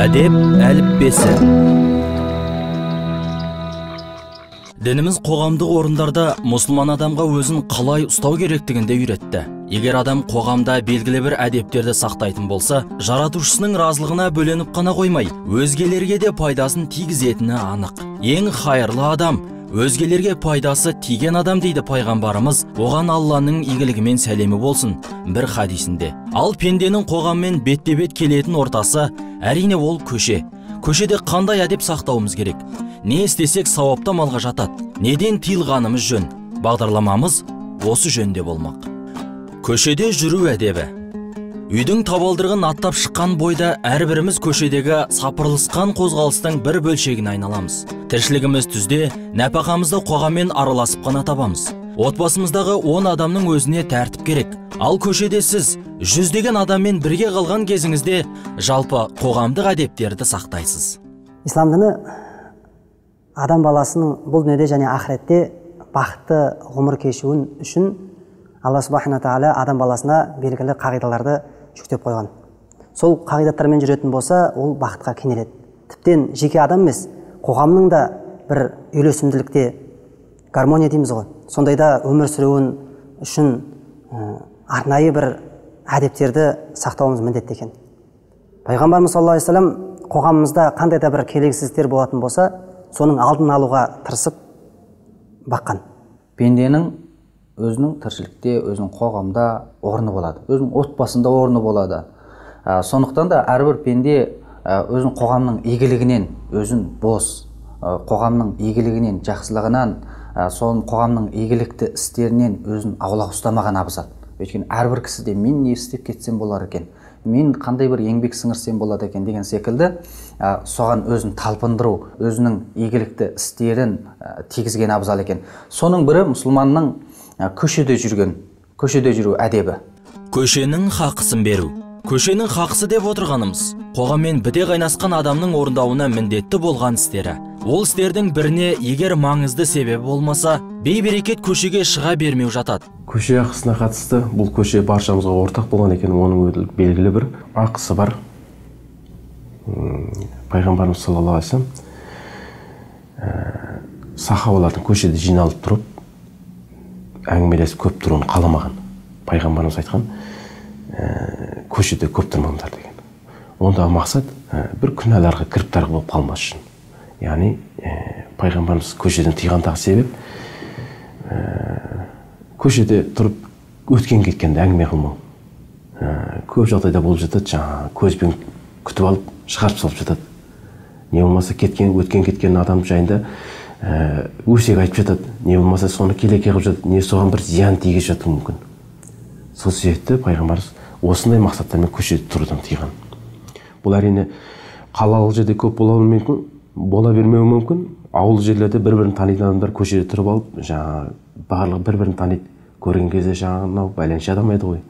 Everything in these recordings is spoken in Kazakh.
Әдеп әліппесі. Дініміз қоғамдық орындарда мұсылман адамға өзін қалай ұстау керектігінде үйретті. Егер адам қоғамда белгілі бір әдептерді сақтайтын болса, жаратушысының разылығына бөленіп қана қоймай, өзгелерге де пайдасын тигізетіні анық. Ең хайырлы адам өзгелерге пайдасы тиген адам дейді пайғамбарымыз, оған Алланың игілігімен сәлемі болсын бір хадисінде. Ал пенденің қоғаммен бетпе-бет келетін ортасы әрине ол көше. Көшеде қандай әдеп сақтауымыз керек? Не істесек сауапты малға жатады? Неден тыйылғанымыз жөн? Бағдарламамыз осы жөнде болмақ. Көшеде жүру әдебі. Үйдің табалдырығын аттап шыққан бойда әрбіріміз көшедегі сапырылысқан қозғалыстың бір бөлшегіне айналамыз. Тіршілігіміз түзде, нәпақамызды қоғаммен араласып қана табамыз. Отбасымыздағы 10 адамның өзіне тәртіп керек. Ал көшеде сіз жүздеген адаммен бірге қалған кезіңізде жалпы қоғамдық әдептерді сақтайсыз. Ислам діні адам баласының бұл дүниеде және ақыретте бақытты ғұмыр кешуін үшін Алла субхана тағала адам баласына белгілі қағидаларды жүктеп қойған. Сол қағидаттармен жүретін болса, ол бақытқа кенеледі. Тіптен жеке адам емес, қоғамның да бір үйлесімділікте гармония дейміз ғой. Сондайда өмір сүруін үшін арнайы бір әдептерді сақтауымыз міндетті екен. Пайғамбарымыз саллаллаху алейхи вассалам қоғамымызда қандай да бір келеңсіздіктер болатын болса, соның алдын алуға тырысып баққан. Пенденің өзінің тіршілікте, өзінің қоғамда орны болады, өзінің отбасында орны болады. Сондықтан да әрбір пенде өзінің қоғамның игілігінен, өзін бос, қоғамның игілігінен, жақсылығынан, соның қоғамның игілікті істерінен өзін аулақ ұстамаған абзал. Өйткені әрбір кісіде мен не істеп кетсем болар екен, мен қандай бір еңбек сіңірсем болады екен деген секілді, соған өзін талпындыру, өзінің игілікті істерін тигізген абзал екен. Соның бірі мұсылманның көшеде жүру әдебі. Көшенің хақысын беру. Көшенің хақысы деп отырғанымыз, қоғаммен біте қайнасқан адамның орындауына міндетті болған істері. Ол істердің біріне егер маңызды себебі болмаса, бей-берекет көшеге шыға бермеу жатады. Көше ақысына қатысты, бұл көше баршамызға ортақ болған екен, оның белгілі бір ақысы бар. Пайғамбарымыз саллаллаху алейхи вассалам сахабалардың көшеде жиналып тұрып, әңгімелесіп көп тұруын қаламаған. Пайғамбарымыз айтқан, көшеде көп тұрмаңдар деген. Ондағы мақсат бір күнәларға кіріптар болып қалмас үшін. Яғни пайғамбарымыз көшеден тыйғандағы себеп көшеде тұрып өткен кеткенде әңгіме қылмау. Көп жағдайда болып жатады, жаңа көзбен күтіп алып шығарып салып жатады. Не болмаса өткен кеткен адам жайында өсек айтып жатады, не болмаса соны келеке қылып жатады, не соған бір зиян тиге жатуы мүмкін. Сол себепті пайғамбарымыз осындай мақсаттармен көшеде тұрудан тыйған. Бұл әрине қалалық жерде көп бола бермеуі мүмкін. Ауыл жерлерде бір-бірін танитын адамдар көшеде тұрып алып, жаңа барлығы бір-бірін таниды. Көрген кезде жаңа мынау бәленше адам еді ғой.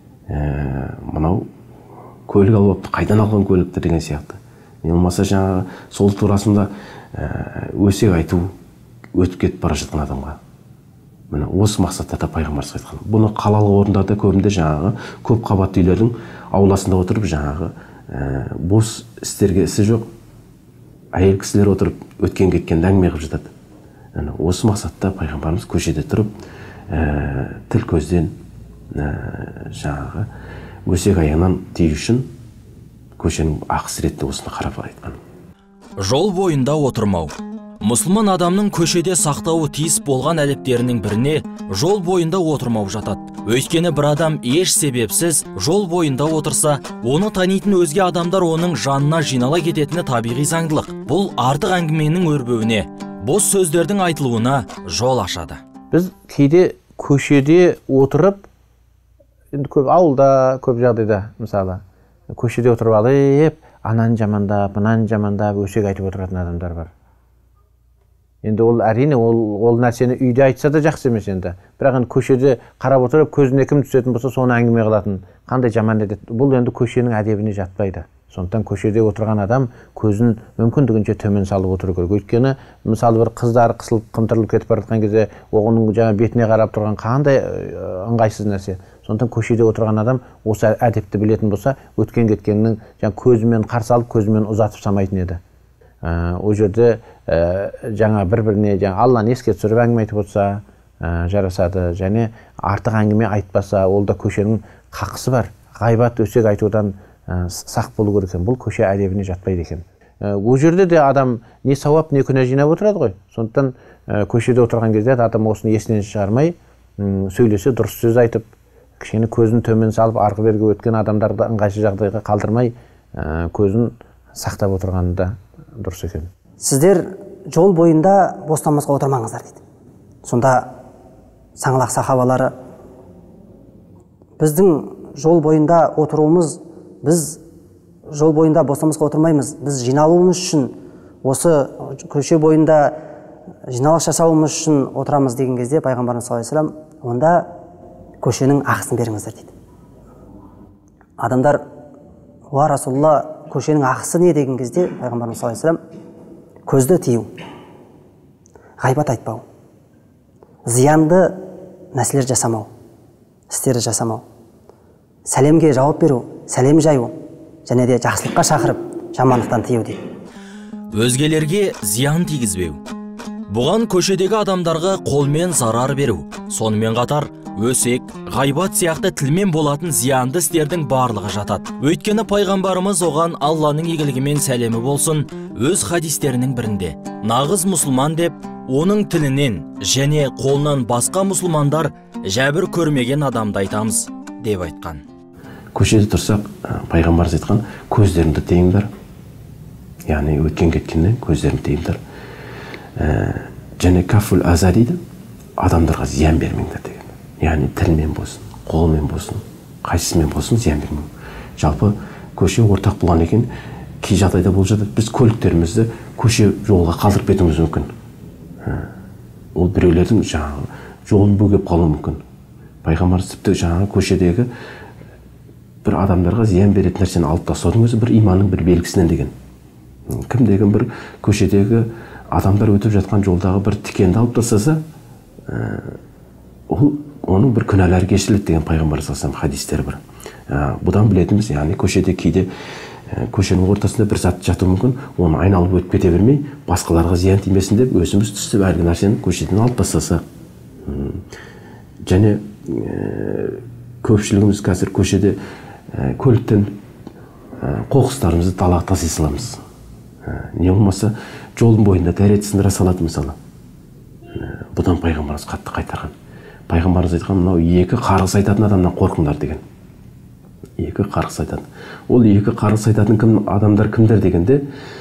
Мынау көлік алып алыпты, қайдан алған көлікті деген сияқты. Не болмаса жаңа сол турасында өсек айту өтіп кетіп бара жатқан адамға. Міне осы мақсаттарда пайғамбарымыз айтқан. Бұны қалалық орындарда көбінде жаңағы көп қабатты үйлердің ауласында отырып жаңағы бос істерге ісі жоқ әйел кісілер отырып өткен кеткенді әңгіме қылып жатады. Осы мақсатта пайғамбарымыз көшеде тұрып тіл көзден жаңағы өсек аяғынан тию үшін көшенің ақысы ретінде осыны қарап айтқан. Жол бойында отырмау. Мұсылман адамның көшеде сақтауы тиіс болған әдептерінің біріне жол бойында отырмау жатады. Өйткені бір адам еш себепсіз жол бойында отырса, оны танитын өзге адамдар оның жанына жинала кететіні табиғи заңдылық. Бұл артық әңгіменің өрбеуіне, бос сөздердің айтылуына жол ашады. Біз кейде көшеде отырып, көп ауылда, көп жағдайда, мысалы, көшеде отырып алып, анан жамандап, мынан жамандап, өсек айтып отыратын адамдар бар. Енді ол әрине ол нәрсені үйде айтса да жақсы емес енді. Бірақ енді көшеде қарап отырып, көзіне кім түсетін болса, соны әңгіме қылатын, қандай жаман әдет. Бұл енді көшенің әдебіне жатпайды. Сондықтан көшеде отырған адам көзін мүмкіндігінше төмен салып отыру керек. Өйткені мысалы бір қыздар қысылып қымтырылып кетіп бара жатқан кезде, оның жаңа бетіне қарап тұрған қандай ыңғайсыз нәрсе. Сондықтан көшеде отырған адам осы әдепті білетін болса, өткен кеткеннің көзімен қарсы алып, көзімен ұзатып самайтын еді. Ол жерде жаңа бір-біріне Алланы еске түсіріп әңгіме айтып отырса жарасады, және артық әңгіме айтпаса, ол да көшенің қақысы бар. Ғайбат, өсек айтудан сақ болу керек екен. Бұл көше әдебіне жатпайды екен. Ол жерде де адам не сауап, не күнә жинап отырады ғой. Сондықтан көшеде отырған кезде адам осыны есінен шығармай, сөйлесе, дұрыс сөз айтып, кішкене көзін төмен салып, арғы берге өткен адамдарды ыңғайсыз жағдайға қалдырмай, көзін сақтап отырғаны да дұрыс екен. Сіздер жол бойында бос намазға отырмаңыздар дейді. Сонда саңлақ сахабалары, біздің жол бойында отыруымыз, біз жол бойында бос намазға отырмаймыз, біз жиналуымыз үшін, осы көше бойында жиналыс жасауымыз үшін отырамыз деген кезде пайғамбарымыз саллаллаху алейхи вассалам, онда көшенің ақысын беріңіздер дейді. Адамдар, уа Расулалла, көшенің ақысы не деген кезде пайғамбарымыз саллаллаху алейхи вассалам, көзді тыю, ғайбат айтпау, зиянды нәрселер жасамау, істерді жасамау, сәлемге жауап беру, сәлем жаю, және де жақсылыққа шақырып, жамандықтан тыю дейді. Өзгелерге зиян тигізбеу. Бұған көшедегі адамдарға қолмен зарар беру, сонымен қатар өсек, ғайбат сияқты тілмен болатын зиянды істердің барлығы жатады. Өйткені пайғамбарымыз оған Алланың игілігімен сәлемі болсын, өз хадистерінің бірінде нағыз мұсылман деп, оның тілінен және қолынан басқа мұсылмандар жәбір көрмеген адамды айтамыз деп айтқан. Көшеде тұрсақ, пайғамбарымыз айтқан, көздеріңді тыйыңдар. Яғни өткен кеткеннен көздеріңді тыйыңдар. Және кафул аза дейді, адамдарға зиян бермеңдер деген. Яғни тілмен болсын, қолмен болсын, қайсысымен болсын зиян бермеу. Жалпы көше ортақ болған екен, кей жағдайда болып жатады, біз көліктерімізді көше жолға қалдырып кетуіміз мүмкін. Ол біреулердің жолын бөгеп қалуы мүмкін. Пайғамбарымыз тіпті жаңағы көшедегі бір адамдарға зиян беретін нәрсені алып тастаудың өзі бір иманның бір белгісінен деген. Кім деген бір көшедегі адамдар өтіп жатқан жолдағы бір тікенді алып тастаса, оның бір күнәлары кешіріледі деген пайғамбар саллаллаху алейхи хадистері бар. Бұдан білетініміз, яғни көшеде кейде көшенің ортасында бір зат жатуы мүмкін, оны айналып өтіп кете бермей, басқаларға зиян тимесін деп, өзіміз түсіп әлгі нәрсені көшеден алып тастаса. Және көпшілігіміз қазір көшеде көліктен қоқыстарымызды далаға тастай саламыз. Не болмаса жолдың бойында дәрет сындыра салады мысалы. Бұдан пайғамбарымыз қатты қайтарған. Пайғамбарымыз айтқан, мынау екі қарғыс айтатын адамнан қорқыңдар деген. Екі қарғыс айтатын. Ол екі қарғыс айтатын адамдар кімдер дегенде,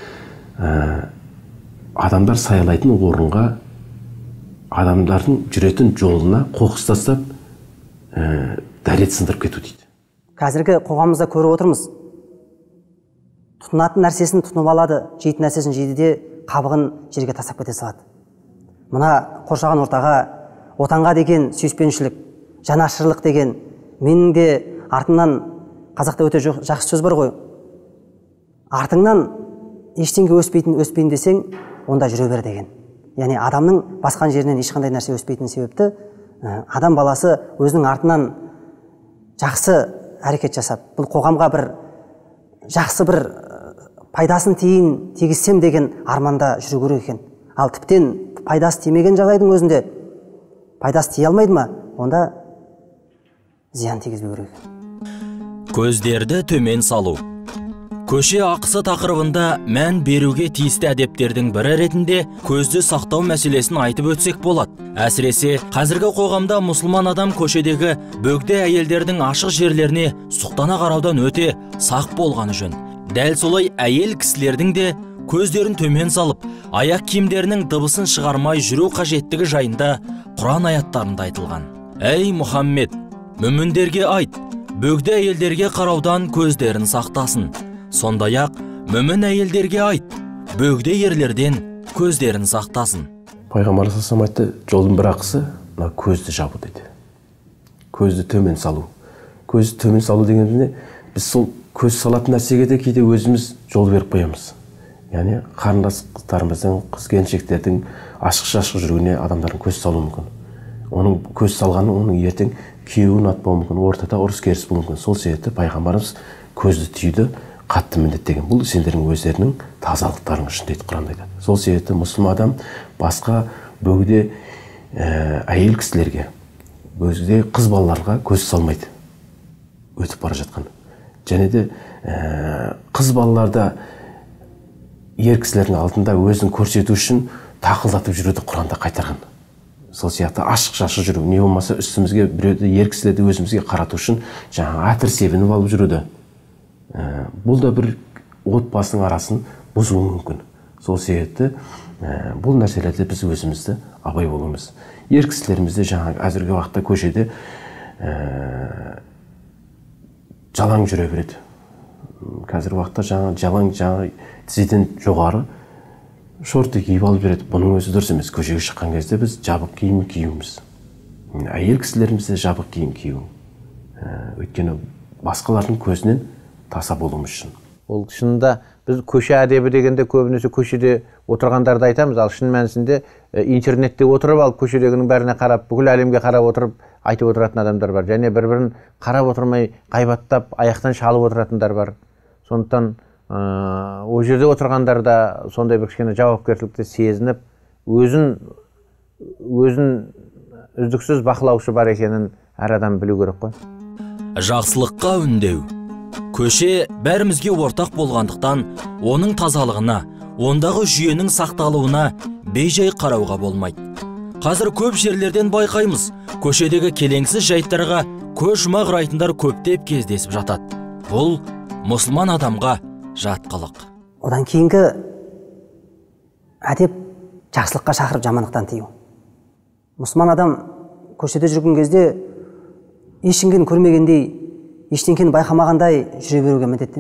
адамдар саялайтын орынға, адамдардың жүретін жолына қоқыс тастап, дәрет сындырып кету дейді. Қазіргі қоғамымызда көріп отырмыз. Тұтынатын нәрсесін тұтынып алады, жейтін нәрсесін жейді де қабығын жерге тастап кете салады. Мына қоршаған ортаға, отанға деген сүйіспеншілік, жанашырлық деген, менің де артымнан, қазақта өте жақсы сөз бар ғой, артыңнан ештеңе өспейін десең, онда жүре бер деген. Яғни адамның басқан жерінен ешқандай нәрсе өспейтін себепті, адам баласы өзінің артынан жақсы әрекет жасап, бұл қоғамға бір жақсы бір пайдасын тигізсем деген арманда жүру керек екен. Ал тіптен пайдасы тимеген жағдайдың өзінде пайдасы тие алмайды ма? Онда зиян тигізбеу керек. Көздерді төмен салу. Көше ақысы тақырыбында мән беруге тиісті әдептердің бірі ретінде көзді сақтау мәселесін айтып өтсек болады. Әсіресе қазіргі қоғамда мұсылман адам көшедегі бөгде әйелдердің ашық жерлеріне сұқтана қараудан өте сақ болғаны жөн. Дәл солай әйел кісілердің де көздерін төмен салып, аяқ киімдерінің дыбысын шығармай жүру қажеттігі жайында Құран аяттарында айтылған. Әй Мұхаммед, мүміндерге айт, бөгде әйелдерге қараудан көздерін сақтасын. Сондай-ақ мүмін әйелдерге айт, бөгде ерлерден көздерін сақтасын. Пайғамбар саллаллаху айтты, жолдың бір ақысы көзді жабу дейді. Көзді төмен салу. Көзді төмен салу дегенде біз сол көз салатын нәрсеге де кейде өзіміз жол беріп қоямыз. Яғни қарындастарымыздың, қыз-келіншектердің ашық-шашық жүруіне адамдардың көз салуы мүмкін. Оның көз салғаны оның ертең күйеуі ұнатпауы мүмкін, ортада ұрыс керіс болуы мүмкін. Сол себепті пайғамбарымыз көзді тиюді қатты міндеттеген. Бұл сендердің өздерінің тазалықтарың үшін дейді Құранда айтады. Сол себепті мұсылман адам басқа бөгде әйел кісілерге, бөгде қыз балаларға көз салмайды өтіп бара жатқан. Және де қыз балаларда ер кісілердің алдында өзін көрсету үшін тақылдатып жүруді Құранда қайтарған. Сол сияқты ашық шашық жүру, не болмаса үстімізге біреуді ер кісілерді өзімізге қарату үшін жаңағы әтір себініп алып жүруді. Бұл да бір отбасының арасын бұзуы мүмкін. Сол себепті бұл нәрселерде біз өзімізді абай болуымыз. Ер кісілерімізде жаңағы әзіргі уақытта көшеде жалаң жүре береді. Қазіргі уақытта жалаң тізеден жоғары шорты киіп алып береді. Бұның өзі дұрыс емес. Көшеге шыққан кезде біз жабық киім киюіміз. Әйел кісілерімізде жабық киім кию. Өйткені басқалардың көзінен таса болуымыз үшін. Ол шынында біз көше әдебі дегенде көбінесе көшеде отырғандарды айтамыз, ал шын мәнісінде интернетте отырып алып көшедегінің бәріне қарап, бүкіл әлемге қарап отырып айтып отыратын адамдар бар. Және бір-бірін қарап отырмай ғайбаттап, аяқтан шалып отыратындар бар. Сондықтан о жерде отырғандар да сондай бір кішкене жауапкершілікті сезініп, өзін үздіксіз бақылаушы бар екенін әр адам білу керек қой. Жақсылыққа үндеу. Көше бәрімізге ортақ болғандықтан, оның тазалығына, ондағы жүйенің сақталуына бейжай қарауға болмайды. Қазір көп жерлерден байқаймыз, көшедегі келеңсіз жайттарға көз жұма қарайтындар көптеп кездесіп жатады. Бұл мұсылман адамға жат қылық. Одан кейінгі әдеп жақсылыққа шақырып жамандықтан тыю. Мұсылман адам көшеде жүрген кезде ешкімнен көрмегендей, ештеңкені байқамағандай жүре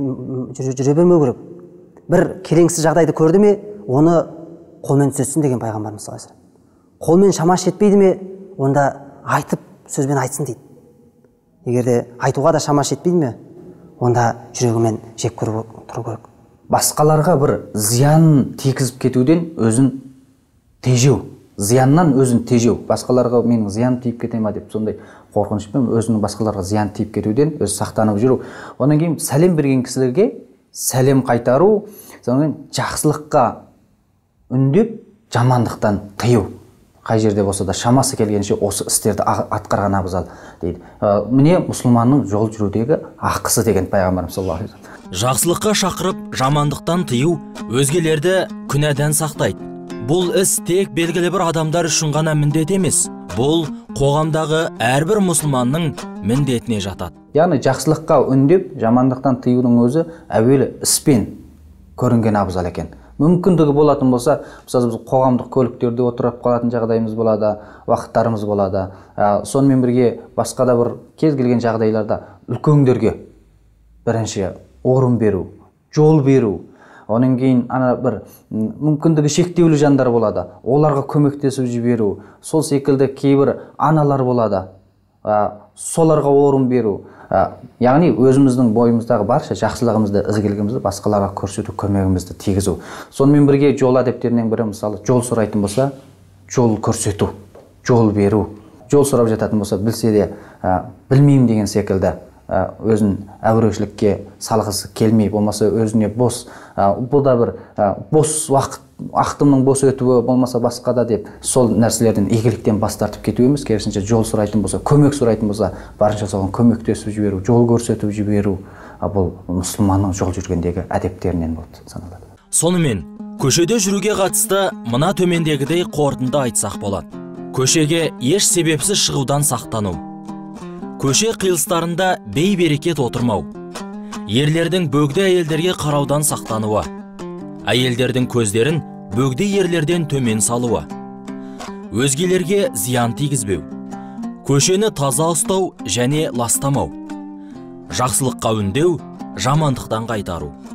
бермеу керек. Бір келеңсіз жағдайды көрді ме, оны қолмен түзетсін деген пайғамбарымыз саллаллаху алейхи вассалам. Қолмен шамасы жетпейді ме, онда айтып, сөзбен айтсын дейді. Егер де айтуға да шамасы жетпейді ме, онда жүрегімен жек көріп тұру керек. Басқаларға бір зиян тигізіп кетуден өзін тежеу, зияннан өзін тежеу. Басқаларға менің зиян тиіп кете ма деп сондай қорқынышпен өзінің басқаларға зиян тиіп кетуден өзі сақтанып жүру. Онан кейін сәлем берген кісілерге сәлем қайтару, сонан жақсылыққа үндеп, жамандықтан тыю. Қай жерде болса да шамасы келгенше осы істерді атқарған абзал дейді. Міне мұсылманның жол жүрудегі ақысы деген пайғамбарымыз саллаллаху алейхи ва саллям. Жақсылыққа шақырып, жамандықтан тыю өзгелерді күнәдан сақтайды. Бұл іс тек белгілі бір адамдар үшін ғана міндет емес. Бұл қоғамдағы әрбір мұсылманның міндетіне жатады. Яғни жақсылыққа үндеп, жамандықтан тыюдың өзі әуелі іспен көрінген абзал екен. Мүмкіндігі болатын болса, мысалы біз қоғамдық көліктерде отырып қалатын жағдайымыз болады, уақыттарымыз болады. Сонымен бірге басқа да бір кез келген жағдайларда үлкендерге бірінші орын беру, жол беру. Онан кейін бір мүмкіндігі шектеулі жандар болады, оларға көмектесіп жіберу. Сол секілді кейбір аналар болады, соларға орын беру. Яғни өзіміздің бойымыздағы барша жақсылығымызды, ізгілігімізді басқаларға көрсету, көмегімізді тигізу. Сонымен бірге жол әдептерінің бірі, мысалы, жол сұрайтын болса, жол көрсету, жол беру. Жол сұрап жататын болса, білсе де білмеймін деген секілді өзін әурешілікке салғысы келмей, болмаса өзіне бос, бұл да бір бос уақыт, ақтымның бос өтуі болмаса басқа да деп сол нәрселерден игіліктен бас тартып кету емес, керісінше жол сұрайтын болса, көмек сұрайтын болса, барынша соған көмектесіп жіберу, жол көрсетіп жіберу, бұл мұсылманның жол жүргендегі әдептерінен болып саналады. Сонымен, көшеде жүруге қатысты мына төмендегідей қорытынды айтсақ болады. Көшеге еш себепсіз шығудан сақтану. Көше қиылыстарында бей-берекет отырмау. Ерлердің бөгде әйелдерге қараудан сақтануы. Әйелдердің көздерін бөгде ерлерден төмен салуы. Өзгелерге зиян тигізбеу. Көшені таза ұстау және ластамау. Жақсылыққа үндеу, жамандықтан қайтару.